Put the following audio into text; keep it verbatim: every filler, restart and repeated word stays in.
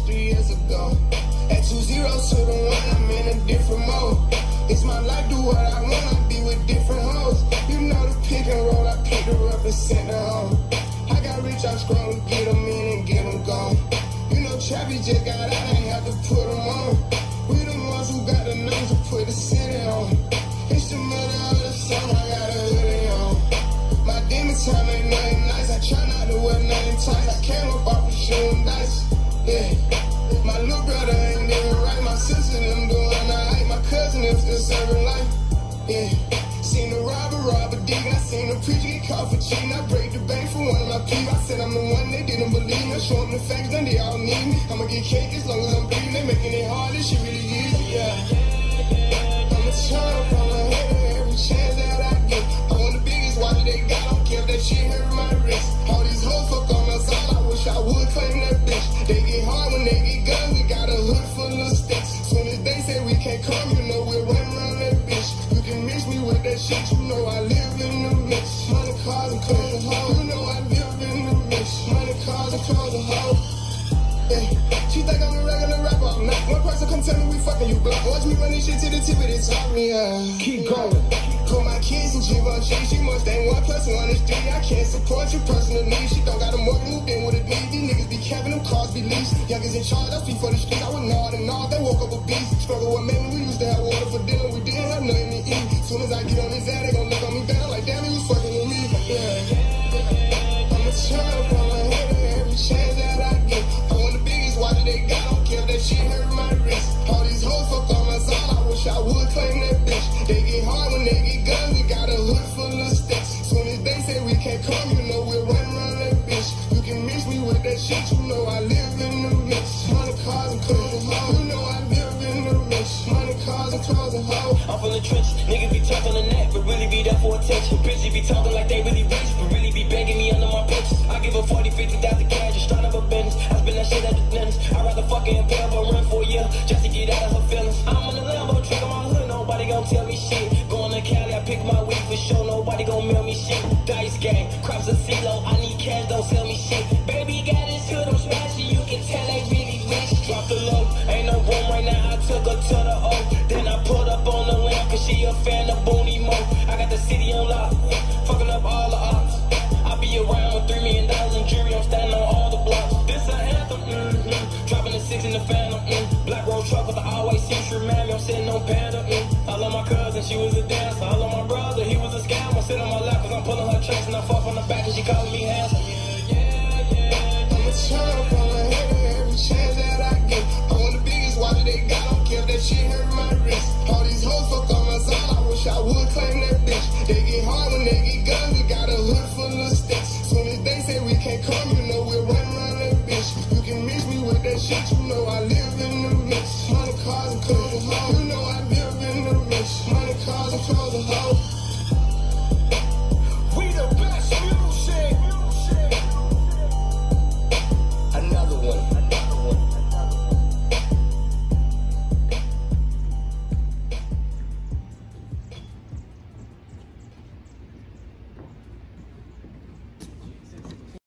three years ago. At two zeros to the one, I'm in a different mode. It's my life, do what I wanna, be with different hoes. You know the pick and roll, I picked her up and sent her home. I got rich, I scroll, get them in and get them gone. You know Chappie just got out, I ain't have to put them on. We the ones who got the numbers to put the city on. It's the mother of the song, I got a hoodie on. My demon time ain't nothing nice, I try not to wear nothing tight. I came up off of shooting dice, yeah. My little brother ain't living right, my sister them doing alright. My cousin them still serving life, yeah. Seen the robber, robber dig, I seen the preacher get caught for cheating. I break the bank for one of my people. I said I'm the one, they didn't believe me. I show them the facts, then they all need me. I'ma get cake as long as I'm breathing. They making it hard, this shit really easy, yeah. I'ma turn up on my head every chance that I get. I want the biggest watch they got, I don't care if that shit hurt my wrist. All these hoes fuck on us all, I wish I would claim that bitch. They get hard when they get guns, we got a hood full of sticks. Soon as they say we can't come, you know we'll run around that bitch. You can mix me with that shit, you know I live in the mix. Money, cars, and clothes and hoes, you know I live in the mix. Money, cars, and clothes and hoes. Yeah. She think I'm a regular rapper, I'm not. One person come tell me we fucking you block. Watch me run this shit to the tip of the top, me, uh. Keep going. Put my kids in Givenchy, she must ain't one plus one is three. I can't support your personal needs. She don't got a mortgage, moved in with a need. These niggas be capping, them cars be leased. Youngers in charge, I speak for the streets. I went hard and hard, they woke up a beast. Struggle with men, we used to have water for dinner, we didn't have nothing to eat. Soon as I get on his ass, they gon' look on me better like, damn, he was fucking with me. Yeah. I'ma turn up on my head every chance that I get. I want the biggest watch they got, I don't care if that shit hurt my wrist. All these hoes fuck on us all, I wish I would claim that bitch. They get hard when they get guns, we got a hood full of sticks. Soon as they say we can't come, you know we'll run around that bitch. You can mix me with that shit, you know I live in the mix. Money, cars, and clothes and hoes, you know I live in the mix. Money, cars, and clothes and hoes. I'm from the trench, niggas be tough on the neck, but really be there for attention. Bitches be talking like they really rich, but really be begging me under my purchase. I give her forty, fifty thousand cash, just start up a business. I spend that shit at the dentist. I'd rather fucking impale but run for a year, just to get out of her feelings. I'm on the Lambo, trick on my hood, nobody gon' tell me shit. Going to Cali, I pick my weed for sure, nobody gon' mail me shit. Dice game, crops a CeeLo, I need cash, don't sell me shit. Baby got his hood, I'm smashing, you can tell they really rich. Drop the low, ain't no room right now, I took her to the O. Then I put up on the lamp, cause she a fan of Booney Mo. I got the city on lock, fucking up all the ops. I be around with three million dollars in jury, I'm standing on all the blocks. This a anthem, mm-hmm. Dropping the six in the phantom, mm. Black road truck with the always see-through mammy, I'm sitting on Panda, mm. I love my cousin, she was a dancer. I love my brother, he was a scammer. Sit on my lap cause I'm pulling her tracks and I fall from the back and she calling me handsome. Yeah, yeah, yeah. I'ma turn up on my head every chance that I get. I want the biggest watch they got, I don't care if that shit hurt my wrist. All these hoes fuck on us all, I wish I would claim that bitch. They get hard when they get guns, we got a hood full of sticks. Soon as they say we can't come, you know we'll run around that bitch. You can mix me with that shit, you know I live in the mix. Money, cars, and clothes and hoes, you know I live in the mix. Money, cars, and clothes and hoes.